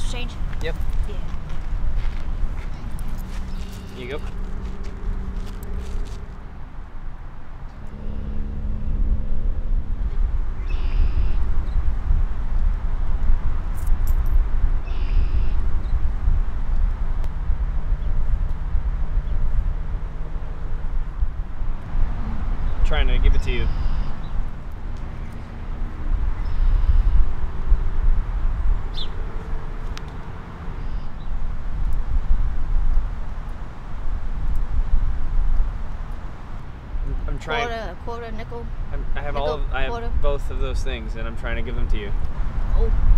loose change? Yep. Yeah. Here you go. Trying to give it to you. I'm trying. Quarter, nickel. I have nickel, I have quarter. both of those things, and I'm trying to give them to you. Oh.